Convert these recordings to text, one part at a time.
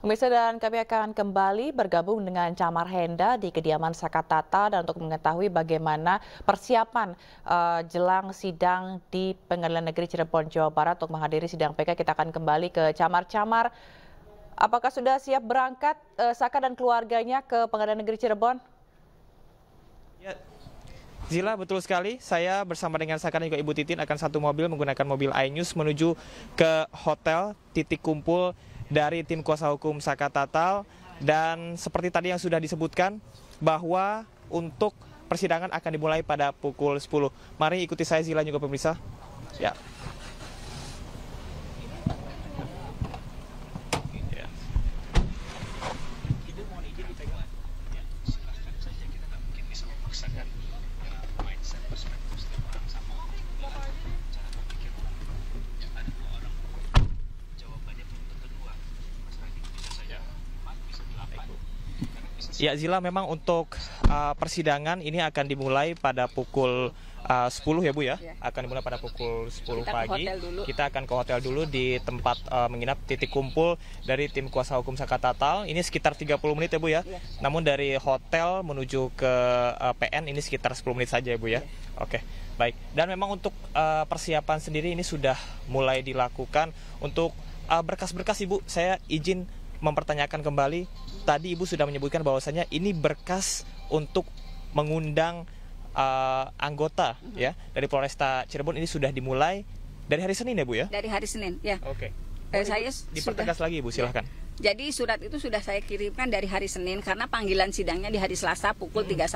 Pemirsa, dan kami akan kembali bergabung dengan Camar Henda di kediaman Sakatata dan untuk mengetahui bagaimana persiapan jelang sidang di Pengadilan Negeri Cirebon, Jawa Barat. Untuk menghadiri sidang PK, kita akan kembali ke Camar. Apakah sudah siap berangkat Saka dan keluarganya ke Pengadilan Negeri Cirebon? Ya, Zila, betul sekali. Saya bersama dengan Saka dan juga Ibu Titin akan satu mobil menggunakan mobil iNews menuju ke hotel titik kumpul dari tim kuasa hukum Saka Tatal. Dan seperti tadi yang sudah disebutkan bahwa untuk persidangan akan dimulai pada pukul 10. Mari ikuti saya, Zila, juga pemirsa. Ya. Ya, Zila, memang untuk persidangan ini akan dimulai pada pukul 10 ya, Bu ya. Akan dimulai pada pukul 10 pagi. Kita akan ke hotel dulu di tempat menginap titik kumpul dari tim kuasa hukum Saka Tatal. Ini sekitar 30 menit ya, Bu ya. Namun dari hotel menuju ke PN ini sekitar 10 menit saja ya, Bu ya. Oke, baik. Dan memang untuk persiapan sendiri ini sudah mulai dilakukan. Untuk berkas-berkas, Ibu, saya izin mempertanyakan kembali. Tadi Ibu sudah menyebutkan bahwasanya ini berkas untuk mengundang anggota ya dari Polresta Cirebon. Ini sudah dimulai dari hari Senin ya, Bu ya? Dari hari Senin, ya. Oke. Saya dipertegas lagi, Ibu, silahkan. Jadi surat itu sudah saya kirimkan dari hari Senin karena panggilan sidangnya di hari Selasa pukul 13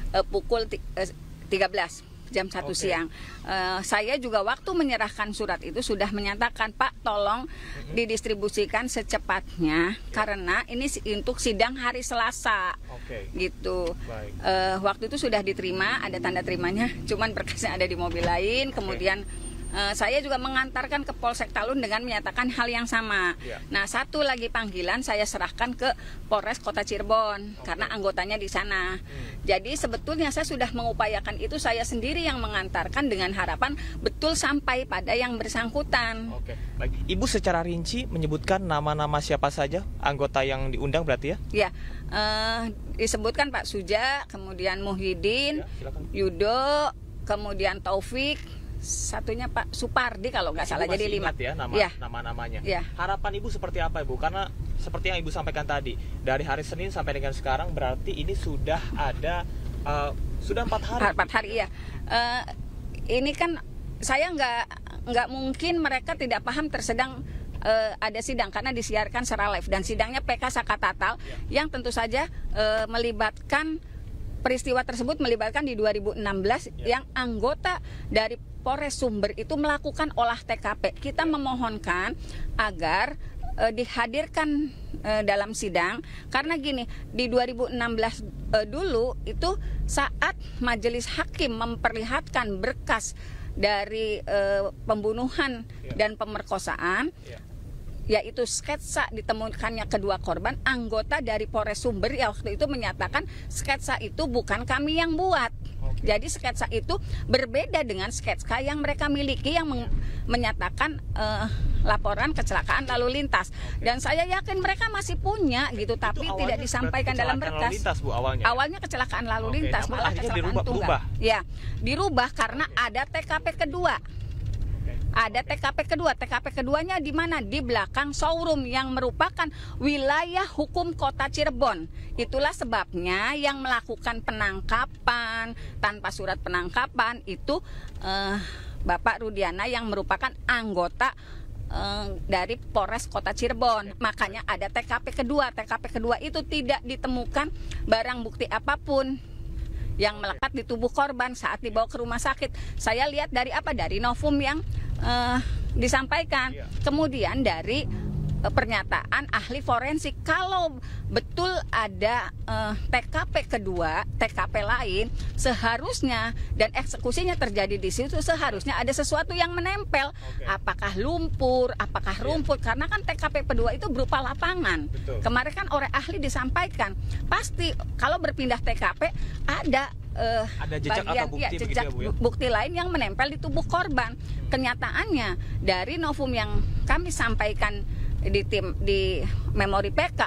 jam 1 siang. Saya juga waktu menyerahkan surat itu sudah menyatakan, Pak, tolong didistribusikan secepatnya karena ini untuk sidang hari Selasa. Gitu. Waktu itu sudah diterima, ada tanda terimanya, cuman berkasnya ada di mobil lain. Kemudian saya juga mengantarkan ke Polsek Talun dengan menyatakan hal yang sama. Nah, satu lagi panggilan saya serahkan ke Polres Kota Cirebon karena anggotanya di sana. Jadi sebetulnya saya sudah mengupayakan itu, saya sendiri yang mengantarkan dengan harapan betul sampai pada yang bersangkutan. Baik. Ibu secara rinci menyebutkan nama-nama siapa saja anggota yang diundang berarti ya? Ya, disebutkan Pak Suja, kemudian Muhyiddin, Yudo, kemudian Taufik, satunya Pak Supardi kalau nggak salah. Jadi 5 ya nama-namanya. Harapan Ibu seperti apa, Ibu? Karena seperti yang Ibu sampaikan tadi, dari hari Senin sampai dengan sekarang berarti ini sudah ada sudah 4 hari. 4 hari ya. Ini kan saya nggak mungkin mereka tidak paham tersedang ada sidang karena disiarkan secara live dan sidangnya PK Saka Tatal yang tentu saja melibatkan peristiwa tersebut melibatkan di 2016 yang anggota dari Polres Sumber itu melakukan olah TKP. Kita memohonkan agar dihadirkan dalam sidang karena gini, di 2016 dulu itu saat majelis hakim memperlihatkan berkas dari pembunuhan dan pemerkosaan, yaitu sketsa ditemukannya kedua korban, anggota dari Polres Sumber ya waktu itu menyatakan sketsa itu bukan kami yang buat. Jadi sketsa itu berbeda dengan sketsa yang mereka miliki yang menyatakan laporan kecelakaan lalu lintas. Dan saya yakin mereka masih punya gitu, tapi tidak disampaikan dalam berkas. Lintas, Bu, awalnya kecelakaan lalu lintas, malah kecelakaan tunggal. Ya, dirubah karena ada TKP kedua. Ada TKP kedua. TKP keduanya di mana? Di belakang showroom yang merupakan wilayah hukum Kota Cirebon. Itulah sebabnya yang melakukan penangkapan tanpa surat penangkapan itu Bapak Rudiana yang merupakan anggota dari Polres Kota Cirebon. Makanya ada TKP kedua. TKP kedua itu tidak ditemukan barang bukti apapun yang melekat di tubuh korban saat dibawa ke rumah sakit. Saya lihat dari apa? Dari novum yang disampaikan. Kemudian dari pernyataan ahli forensik, kalau betul ada TKP kedua, TKP lain, seharusnya dan eksekusinya terjadi di situ, seharusnya ada sesuatu yang menempel. Apakah lumpur, apakah rumput, karena kan TKP kedua itu berupa lapangan. Kemarin kan oleh ahli disampaikan, pasti kalau berpindah TKP ada jejak bagian, atau bukti, jejak ya, Bu, ya? Bukti lain yang menempel di tubuh korban. Kenyataannya dari novum yang kami sampaikan di memori PK.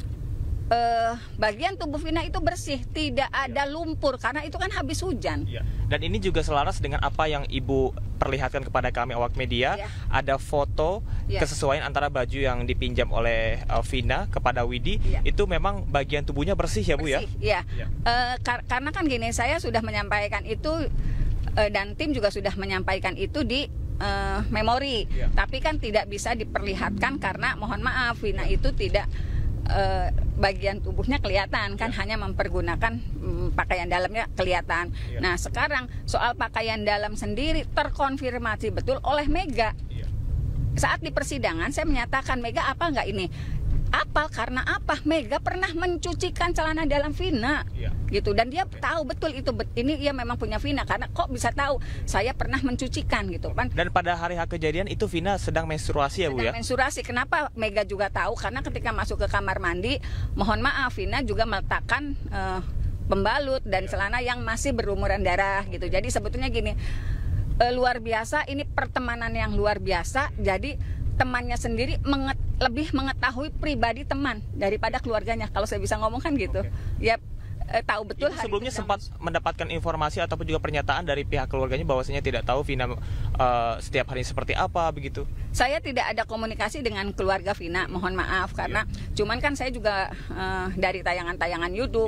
Bagian tubuh Vina itu bersih, tidak ada lumpur karena itu kan habis hujan. Dan ini juga selaras dengan apa yang Ibu perlihatkan kepada kami awak media. Ada foto kesesuaian antara baju yang dipinjam oleh Vina kepada Widi. Itu memang bagian tubuhnya bersih ya Bu bersih, ya? Karena kan gini, saya sudah menyampaikan itu dan tim juga sudah menyampaikan itu di memori. Tapi kan tidak bisa diperlihatkan karena mohon maaf Vina itu tidak bagian tubuhnya kelihatan kan, hanya mempergunakan pakaian dalamnya kelihatan. Nah sekarang soal pakaian dalam sendiri terkonfirmasi betul oleh Mega. Saat di persidangan saya menyatakan, Mega apa enggak ini? Apal karena apa? Mega pernah mencucikan celana dalam Vina, gitu, dan dia tahu betul itu ini ia memang punya Vina, karena kok bisa tahu saya pernah mencucikan gitu kan. Dan pada hari kejadian itu Vina sedang menstruasi ya Bu ya? Sedang menstruasi. Kenapa Mega juga tahu? Karena ketika masuk ke kamar mandi, mohon maaf Vina juga meletakkan pembalut dan celana yang masih berlumuran darah gitu. Jadi sebetulnya gini, luar biasa, ini pertemanan yang luar biasa. Jadi temannya sendiri lebih mengetahui pribadi teman daripada keluarganya, kalau saya bisa ngomong kan gitu. Ya tahu betul. Ibu sebelumnya sempat mendapatkan informasi ataupun juga pernyataan dari pihak keluarganya bahwasanya tidak tahu Vina setiap hari seperti apa begitu. Saya tidak ada komunikasi dengan keluarga Vina, mohon maaf, karena cuman kan saya juga dari tayangan-tayangan YouTube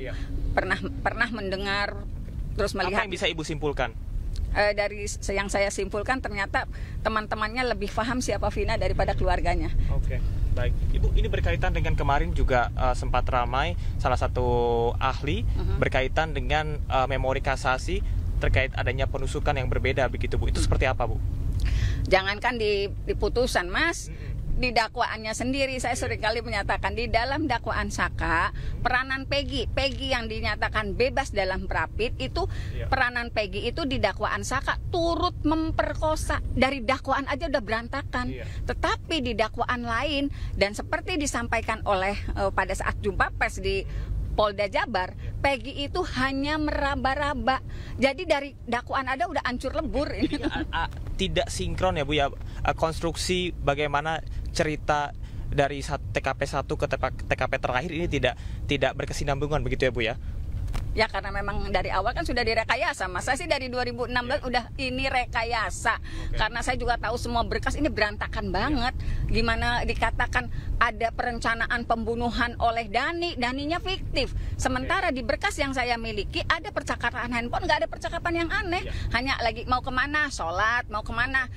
pernah mendengar, terus melihat. Apa yang bisa Ibu simpulkan? Dari yang saya simpulkan ternyata teman-temannya lebih paham siapa Vina daripada keluarganya. Oke, baik. Ibu, ini berkaitan dengan kemarin juga sempat ramai salah satu ahli berkaitan dengan memori kasasi terkait adanya penusukan yang berbeda begitu Bu. Itu seperti apa Bu? Jangankan di putusan Mas, di dakwaannya sendiri saya seringkali menyatakan di dalam dakwaan Saka peranan Peggy yang dinyatakan bebas dalam Prapit itu peranan Peggy itu di dakwaan Saka turut memperkosa. Dari dakwaan aja udah berantakan. Tetapi di dakwaan lain dan seperti disampaikan oleh pada saat jumpa pers di Polda Jabar, Peggy itu hanya meraba-raba. Jadi dari dakwaan ada udah hancur lebur ini. Tidak sinkron ya Bu ya, konstruksi bagaimana cerita dari TKP 1 ke TKP terakhir ini tidak berkesinambungan begitu ya Bu ya? Ya karena memang dari awal kan sudah direkayasa Mas. Saya sih dari 2016 udah ini rekayasa. Karena saya juga tahu semua berkas ini berantakan banget. Gimana dikatakan ada perencanaan pembunuhan oleh Daninya fiktif. Sementara di berkas yang saya miliki ada percakapan handphone, nggak ada percakapan yang aneh. Hanya lagi mau kemana, sholat, mau kemana,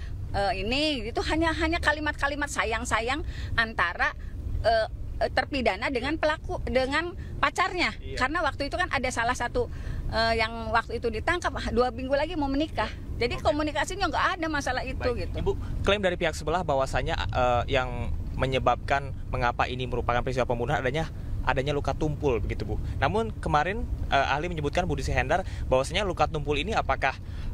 ini itu hanya kalimat-kalimat sayang-sayang antara terpidana dengan pelaku, dengan pacarnya. Karena waktu itu kan ada salah satu yang waktu itu ditangkap 2 minggu lagi mau menikah. Jadi komunikasinya nggak ada masalah itu. Gitu. Ibu, klaim dari pihak sebelah bahwasanya yang menyebabkan mengapa ini merupakan peristiwa pembunuhan adanya luka tumpul begitu Bu. Namun kemarin ahli menyebutkan Budi Sehendar bahwasanya luka tumpul ini apakah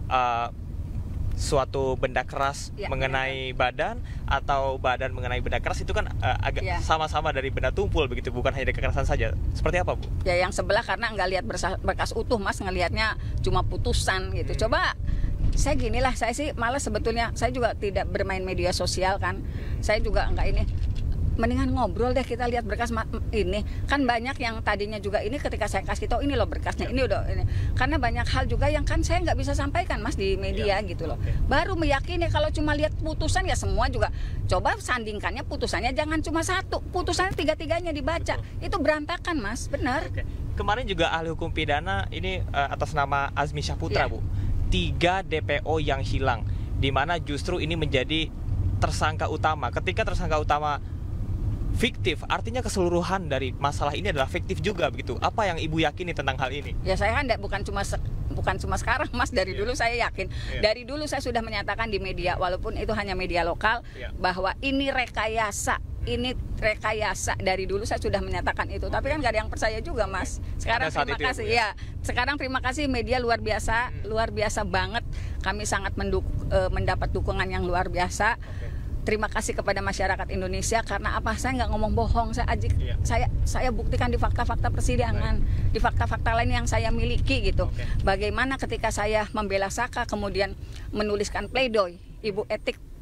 suatu benda keras mengenai badan atau badan mengenai benda keras, itu kan agak sama-sama dari benda tumpul begitu, bukan hanya dari kekerasan saja. Seperti apa Bu? Ya yang sebelah karena nggak lihat berkas utuh Mas, ngelihatnya cuma putusan gitu. Coba saya ginilah, saya sih malas sebetulnya, saya juga tidak bermain media sosial kan, saya juga nggak ini. Mendingan ngobrol deh, kita lihat berkas ini. Kan banyak yang tadinya juga ini ketika saya kasih tahu ini loh berkasnya, ini udah ini. Karena banyak hal juga yang kan saya nggak bisa sampaikan Mas di media gitu loh. Baru meyakini kalau cuma lihat putusan ya semua juga. Coba sandingkannya putusannya jangan cuma satu, putusannya tiga-tiganya dibaca. Itu berantakan Mas, benar. Kemarin juga ahli hukum pidana ini atas nama Azmi Syahputra Bu. 3 DPO yang hilang, di mana justru ini menjadi tersangka utama. Ketika tersangka utama fiktif, artinya keseluruhan dari masalah ini adalah fiktif juga begitu. Apa yang Ibu yakini tentang hal ini? Ya saya kan bukan cuma sekarang Mas, dari dulu saya yakin. Dari dulu saya sudah menyatakan di media, walaupun itu hanya media lokal, bahwa ini rekayasa. Ini rekayasa, dari dulu saya sudah menyatakan itu. Tapi kan gak ada yang percaya juga Mas. Sekarang terima kasih sekarang terima kasih media luar biasa banget. Kami sangat mendapat dukungan yang luar biasa. Terima kasih kepada masyarakat Indonesia, karena apa? Saya nggak ngomong bohong, saya buktikan di fakta-fakta persidangan, di fakta-fakta lain yang saya miliki gitu. Bagaimana ketika saya membela Saka kemudian menuliskan pledoi, Ibu Etik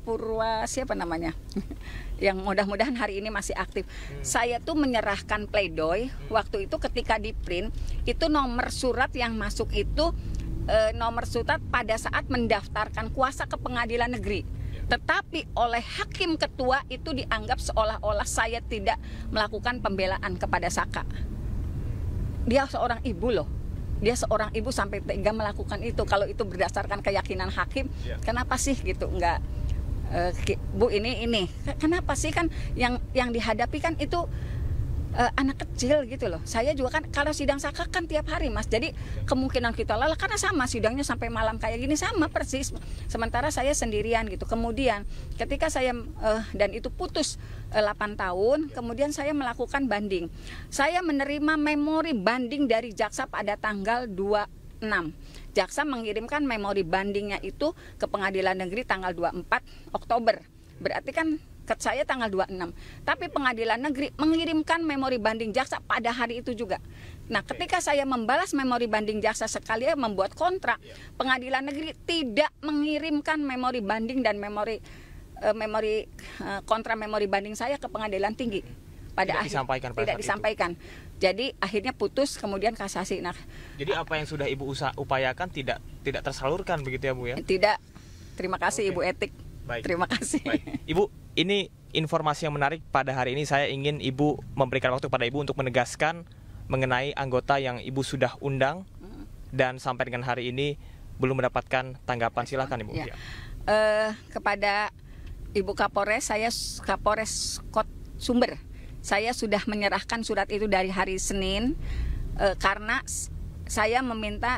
Purwa siapa namanya yang mudah-mudahan hari ini masih aktif. Saya tuh menyerahkan pledoi waktu itu ketika di print itu nomor surat yang masuk itu nomor surat pada saat mendaftarkan kuasa ke pengadilan negeri. Tetapi oleh hakim ketua itu dianggap seolah-olah saya tidak melakukan pembelaan kepada Saka. Dia seorang ibu loh. Dia seorang ibu sampai tega melakukan itu. Kalau itu berdasarkan keyakinan hakim, kenapa sih gitu? Enggak, Bu ini. Kenapa sih kan yang dihadapi kan itu anak kecil gitu loh. Saya juga kan kalau sidang Saka kan tiap hari Mas. Jadi kemungkinan kita lelah karena sama sidangnya sampai malam kayak gini sama persis. Sementara saya sendirian gitu. Kemudian ketika saya dan itu putus 8 tahun, kemudian saya melakukan banding. Saya menerima memori banding dari jaksa pada tanggal 26. Jaksa mengirimkan memori bandingnya itu ke pengadilan negeri tanggal 24 Oktober. Berarti kan saya tanggal 26, tapi pengadilan negeri mengirimkan memori banding jaksa pada hari itu juga. Nah, ketika saya membalas memori banding jaksa sekalian membuat kontrak, pengadilan negeri tidak mengirimkan memori banding dan memori kontra memori banding saya ke pengadilan tinggi. Pada tidak disampaikan. Jadi akhirnya putus, kemudian kasasi. Nah, jadi apa yang sudah Ibu upayakan tidak tersalurkan begitu ya Bu ya? Tidak. Terima kasih Ibu Etik. Baik. Terima kasih. Baik. Ibu, ini informasi yang menarik pada hari ini. Saya ingin Ibu memberikan waktu pada Ibu untuk menegaskan mengenai anggota yang Ibu sudah undang dan sampai dengan hari ini belum mendapatkan tanggapan. Silakan Ibu. Ya. Kepada Ibu Kapolres, saya Kapolres Kot Sumber, saya sudah menyerahkan surat itu dari hari Senin karena saya meminta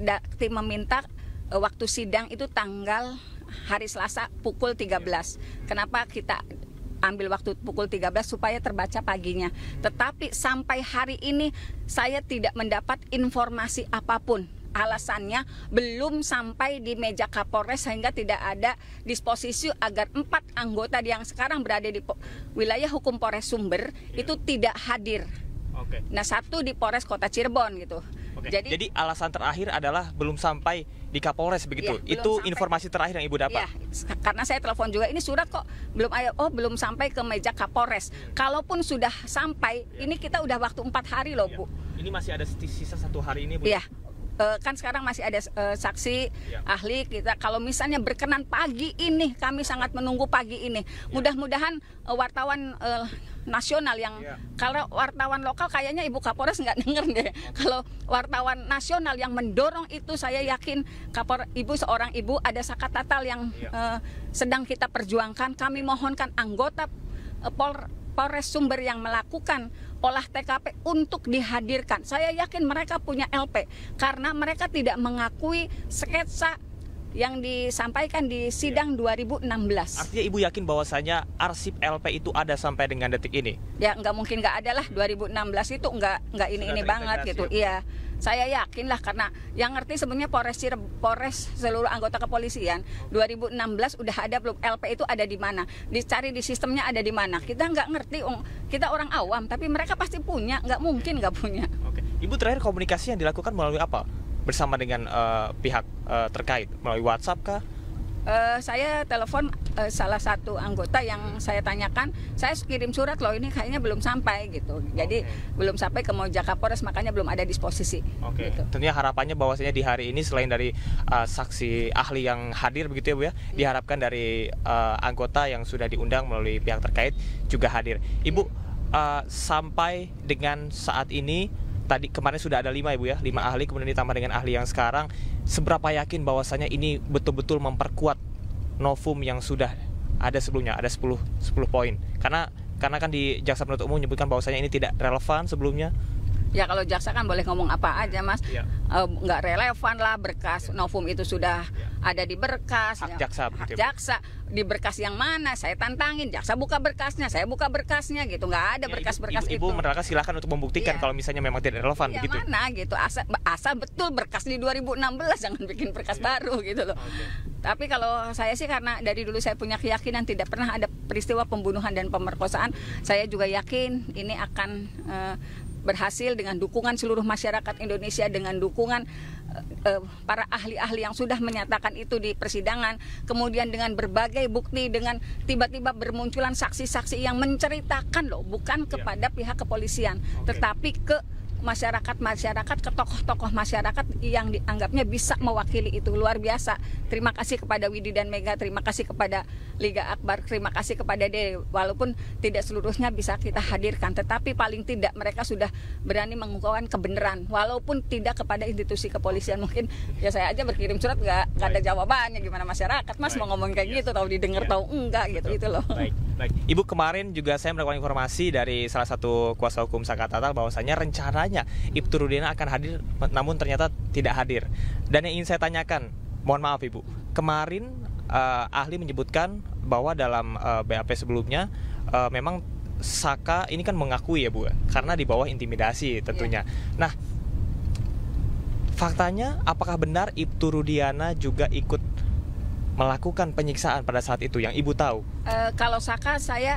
waktu sidang itu tanggal hari Selasa pukul 13. Kenapa kita ambil waktu pukul 13 supaya terbaca paginya. Tetapi sampai hari ini saya tidak mendapat informasi apapun. Alasannya belum sampai di meja Kapolres sehingga tidak ada disposisi agar 4 anggota yang sekarang berada di wilayah hukum Polres Sumber itu tidak hadir. Nah, 1 di Polres Kota Cirebon gitu. Jadi alasan terakhir adalah belum sampai di Kapolres begitu. Ya, itu informasi terakhir yang Ibu dapat. Ya, karena saya telepon juga ini surat kok belum sampai ke meja Kapolres. Kalaupun sudah sampai, ini kita udah waktu 4 hari loh, Bu. Ini masih ada sisa 1 hari ini, Bu. Iya. Kan sekarang masih ada saksi ahli kita. Kalau misalnya berkenan pagi ini, kami sangat menunggu pagi ini. Mudah-mudahan wartawan nasional yang kalau wartawan lokal kayaknya Ibu Kapolres nggak denger deh. Kalau wartawan nasional yang mendorong itu, saya yakin Ibu seorang ibu, ada Saka Tatal yang sedang kita perjuangkan. Kami mohonkan anggota Polres Sumber yang melakukan olah TKP untuk dihadirkan. Saya yakin mereka punya LP karena mereka tidak mengakui sketsa yang disampaikan di sidang 2016. Artinya Ibu yakin bahwasanya arsip LP itu ada sampai dengan detik ini? Ya nggak mungkin nggak ada lah. 2016 itu nggak ini banget gitu. Iya. Saya yakin lah karena yang ngerti sebenarnya Polres seluruh anggota kepolisian 2016 udah ada belum, LP itu ada di mana, dicari di sistemnya ada di mana. Kita nggak ngerti, kita orang awam, tapi mereka pasti punya, nggak mungkin nggak punya. Oke. Ibu terakhir komunikasi yang dilakukan melalui apa? Bersama dengan pihak terkait, melalui WhatsApp kah? Saya telepon salah satu anggota yang saya tanyakan, saya kirim surat loh ini kayaknya belum sampai gitu. Jadi belum sampai ke meja Kapolres, makanya belum ada disposisi. Gitu. Tentunya harapannya bahwasanya di hari ini selain dari saksi ahli yang hadir begitu ya Bu ya, diharapkan dari anggota yang sudah diundang melalui pihak terkait juga hadir. Ibu sampai dengan saat ini, tadi kemarin sudah ada 5 Ibu ya, 5 ahli, kemudian ditambah dengan ahli yang sekarang. Seberapa yakin bahwasanya ini betul-betul memperkuat novum yang sudah ada sebelumnya, ada 10 poin. Karena kan di Jaksa Penuntut Umum menyebutkan bahwasanya ini tidak relevan sebelumnya. Ya kalau jaksa kan boleh ngomong apa aja Mas, nggak relevan lah, berkas novum itu sudah ada di berkas. Hak jaksa, hak jaksa di berkas yang mana? Saya tantangin, jaksa buka berkasnya, saya buka berkasnya gitu, nggak ada berkas-berkas itu. Ibu menerangkan silakan untuk membuktikan kalau misalnya memang tidak relevan begitu. Mana gitu, asal betul berkas di 2016, jangan bikin berkas baru gitu loh. Tapi kalau saya sih karena dari dulu saya punya keyakinan tidak pernah ada peristiwa pembunuhan dan pemerkosaan, saya juga yakin ini akan berhasil dengan dukungan seluruh masyarakat Indonesia, dengan dukungan para ahli-ahli yang sudah menyatakan itu di persidangan, kemudian dengan berbagai bukti, dengan tiba-tiba bermunculan saksi-saksi yang menceritakan loh, bukan kepada pihak kepolisian, tetapi ke masyarakat, ke tokoh-tokoh masyarakat yang dianggapnya bisa mewakili itu. Luar biasa. Terima kasih kepada Widi dan Mega, terima kasih kepada Liga Akbar, terima kasih kepada Dede. Walaupun tidak seluruhnya bisa kita hadirkan, tetapi paling tidak mereka sudah berani mengungkapkan kebenaran, walaupun tidak kepada institusi kepolisian. Mungkin ya saya aja berkirim surat nggak ada jawabannya, gimana masyarakat Mas mau ngomong kayak gitu, tahu didengar tahu enggak gitu, itu loh. Baik. Ibu, kemarin juga saya mendapatkan informasi dari salah satu kuasa hukum Saka Tatal bahwasanya rencananya Ibtu Rudiana akan hadir, namun ternyata tidak hadir. Dan yang ingin saya tanyakan, mohon maaf Ibu, kemarin ahli menyebutkan bahwa dalam BAP sebelumnya memang Saka ini kan mengakui ya Bu, karena di bawah intimidasi tentunya. Nah, faktanya apakah benar Ibtu Rudiana juga ikut melakukan penyiksaan pada saat itu yang Ibu tahu? Kalau Saka,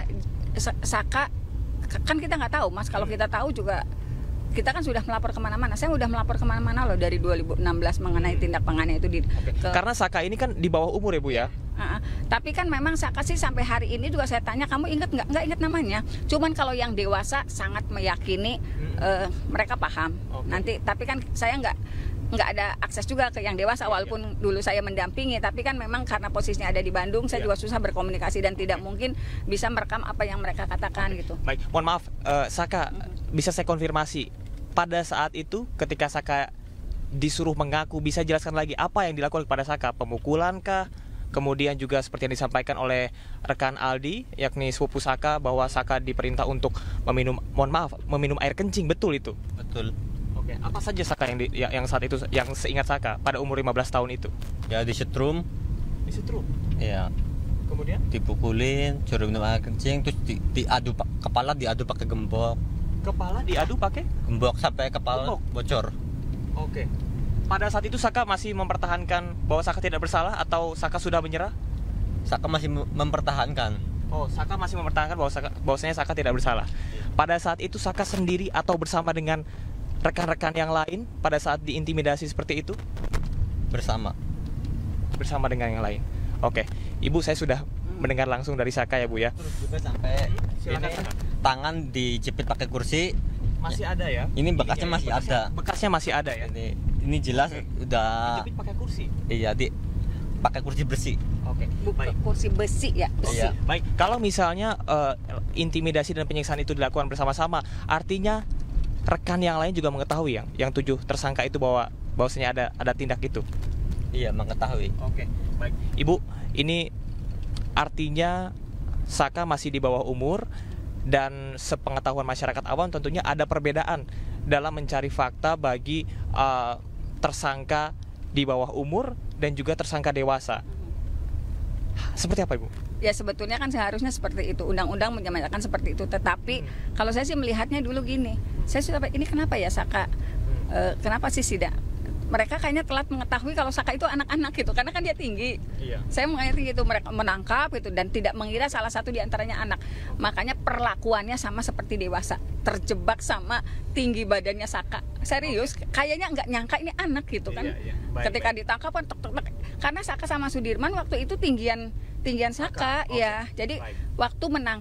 Saka kan kita nggak tahu Mas. Kalau kita tahu juga, kita kan sudah melapor kemana-mana. Saya sudah melapor kemana-mana loh dari 2016 mengenai tindak penganiayaan itu. Karena Saka ini kan di bawah umur ya Bu ya? Tapi kan memang Saka sih sampai hari ini juga saya tanya, kamu ingat nggak ingat namanya. Cuman kalau yang dewasa sangat meyakini mereka paham. Nanti, tapi kan saya nggak ada akses juga ke yang dewasa, walaupun dulu saya mendampingi, tapi kan memang karena posisinya ada di Bandung, saya juga susah berkomunikasi dan tidak mungkin bisa merekam apa yang mereka katakan gitu. Baik, mohon maaf, Saka, bisa saya konfirmasi, pada saat itu ketika Saka disuruh mengaku, bisa jelaskan lagi apa yang dilakukan kepada Saka? Pemukulan kah? Kemudian juga seperti yang disampaikan oleh rekan Aldi, yakni sepupu Saka, bahwa Saka diperintah untuk meminum, meminum air kencing, betul itu? Betul. Apa saja Saka yang saat itu, yang seingat Saka pada umur 15 tahun itu? Ya disetrum. Disetrum? Iya. Kemudian? Dipukulin, suruh minum air kencing, terus diadu kepala, diadu pakai gembok. Kepala diadu pakai? Gembok sampai kepala bocor. Oke. Pada saat itu Saka masih mempertahankan bahwa Saka tidak bersalah atau Saka sudah menyerah? Saka masih mempertahankan. Oh, Saka masih mempertahankan bahwasanya Saka tidak bersalah. Pada saat itu Saka sendiri atau bersama dengan rekan-rekan yang lain pada saat diintimidasi seperti itu? Bersama dengan yang lain. Oke, Ibu, saya sudah mendengar langsung dari Saka ya Bu ya. Terus juga sampai ini tangan dijepit pakai kursi. Masih ada ya? Ini bekasnya masih ada. Bekasnya masih ada ya? Ini jelas udah. Dijepit pakai kursi? Iya, pakai kursi besi. Oke, baik. Kursi besi ya. Besi. Iya. Baik, kalau misalnya intimidasi dan penyiksaan itu dilakukan bersama-sama, artinya rekan yang lain juga mengetahui yang 7 tersangka itu bahwasanya ada tindak itu. Iya, mengetahui. Oke, baik. Ibu, ini artinya Saka masih di bawah umur, dan sepengetahuan masyarakat awam tentunya ada perbedaan dalam mencari fakta bagi tersangka di bawah umur dan juga tersangka dewasa. Seperti apa Ibu? Ya sebetulnya kan seharusnya seperti itu, undang-undang menyatakan seperti itu. Tetapi kalau saya sih melihatnya dulu gini, saya sudah ini kenapa ya Saka, kenapa sih tidak? Mereka kayaknya telat mengetahui kalau Saka itu anak-anak gitu, karena kan dia tinggi. Iya. Saya mengerti itu, mereka menangkap itu dan tidak mengira salah satu diantaranya anak. Makanya perlakuannya sama seperti dewasa, terjebak sama tinggi badannya Saka. Serius, kayaknya nggak nyangka ini anak gitu kan. Iya. Ketika ditangkap kan karena Saka sama Sudirman waktu itu tinggian Saka, ya. Jadi waktu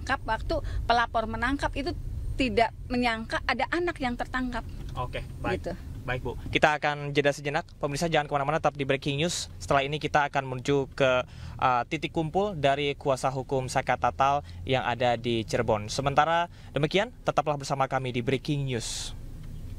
pelapor menangkap itu tidak menyangka ada anak yang tertangkap. Oke, baik. Gitu. Baik Bu, kita akan jeda sejenak. Pemirsa jangan kemana-mana, tetap di Breaking News. Setelah ini kita akan menuju ke titik kumpul dari kuasa hukum Saka Tatal yang ada di Cirebon. Sementara demikian, tetaplah bersama kami di Breaking News.